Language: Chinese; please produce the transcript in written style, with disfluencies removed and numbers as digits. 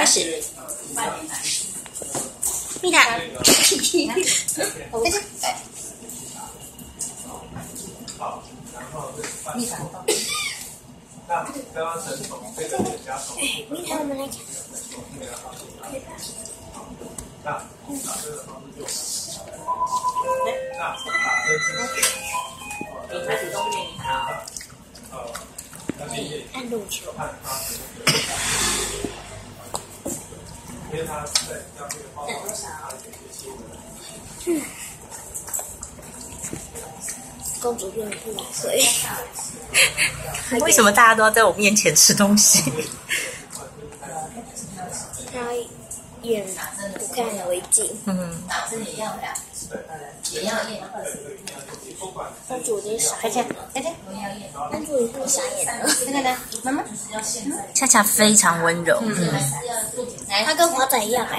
始。蜜塔， 蜜塔，那刚刚陈总这个也加手。 蜜塔，我们来讲。 那打这个方式就那打针之前， 你才主动练你好。 按路球。 因为他在让这个方法公主变不会。 为什么大家都要在我面前吃东西？ 他眼不看为净。 打针也要呀，也要验。 公主就傻眼了，公主也是傻眼了。 那个呢，妈妈， 恰恰非常温柔。 来， 她跟华仔一样。